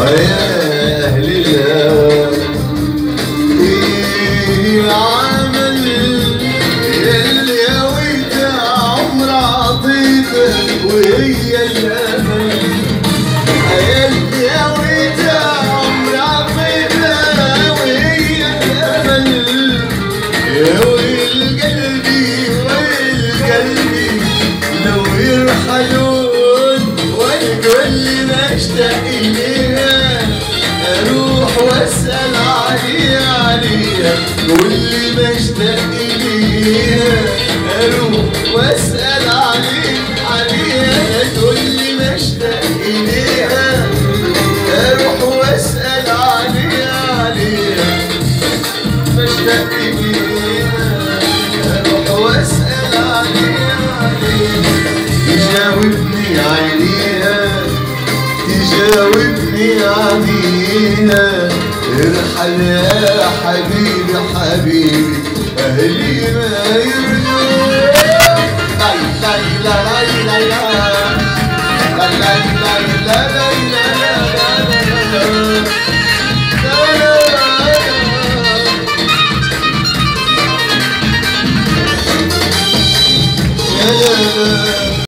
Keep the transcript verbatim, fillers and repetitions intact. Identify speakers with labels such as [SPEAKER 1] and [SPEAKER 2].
[SPEAKER 1] يا أهل الهوى إيه العمل يلي هويته عمر عطيته وهي الأمل يلي هويته عمر عطيته وهي الأمل يا ويل قلبي ويل قلبي لو يرحلون والكل مشتاق إليها أروح وأسأل عليها عليها كل مشتاق إليها أروح وأسأل عليها عليها كل مشتاق إليها أروح وأسأل عليها عليها مشتاق إليها أروح وأسأل عليها عليها تجاوبني عليها تجاوبني عليها ارحل يا حبيبي حبيبي أهلي ما يرضى